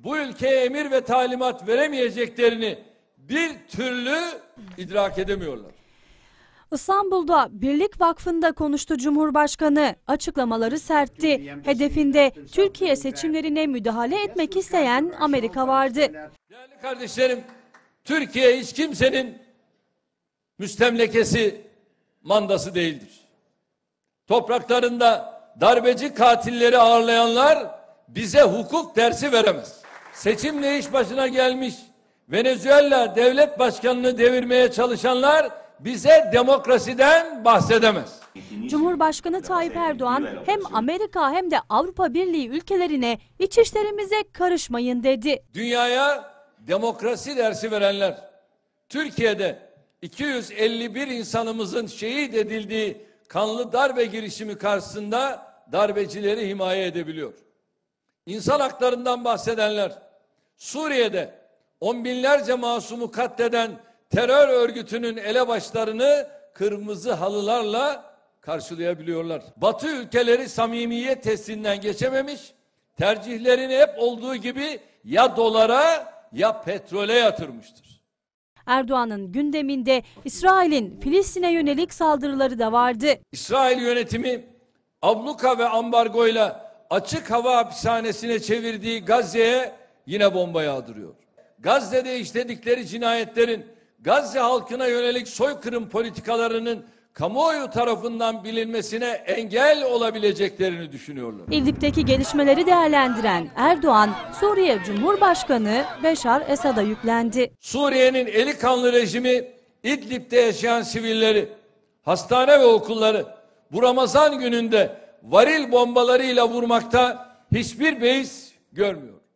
bu ülkeye emir ve talimat veremeyeceklerini bir türlü idrak edemiyorlar. İstanbul'da Birlik Vakfı'nda konuştu Cumhurbaşkanı. Açıklamaları sertti. Hedefinde Türkiye seçimlerine müdahale etmek isteyen Amerika vardı. Değerli kardeşlerim, Türkiye hiç kimsenin müstemlekesi, mandası değildir. Topraklarında darbeci katilleri ağırlayanlar bize hukuk dersi veremez. Seçimle iş başına gelmiş Venezuela devlet başkanını devirmeye çalışanlar bize demokrasiden bahsedemez. Cumhurbaşkanı Tayyip Erdoğan hem Amerika hem de Avrupa Birliği ülkelerine iç işlerimize karışmayın dedi. Dünyaya demokrasi dersi verenler Türkiye'de 251 insanımızın şehit edildiği kanlı darbe girişimi karşısında darbecileri himaye edebiliyor. İnsan haklarından bahsedenler Suriye'de on binlerce masumu katleden terör örgütünün elebaşlarını kırmızı halılarla karşılayabiliyorlar. Batı ülkeleri samimiyet testinden geçememiş, tercihlerini hep olduğu gibi ya dolara ya petrole yatırmıştır. Erdoğan'ın gündeminde İsrail'in Filistin'e yönelik saldırıları da vardı. İsrail yönetimi abluka ve ambargoyla açık hava hapishanesine çevirdiği Gazze'ye yine bomba yağdırıyor. Gazze'de işledikleri cinayetlerin Gazze halkına yönelik soykırım politikalarının kamuoyu tarafından bilinmesine engel olabileceklerini düşünüyorlar. İdlib'deki gelişmeleri değerlendiren Erdoğan, Suriye Cumhurbaşkanı Beşar Esad'a yüklendi. Suriye'nin eli kanlı rejimi İdlib'de yaşayan sivilleri, hastane ve okulları bu Ramazan gününde varil bombalarıyla vurmakta hiçbir beis görmüyor.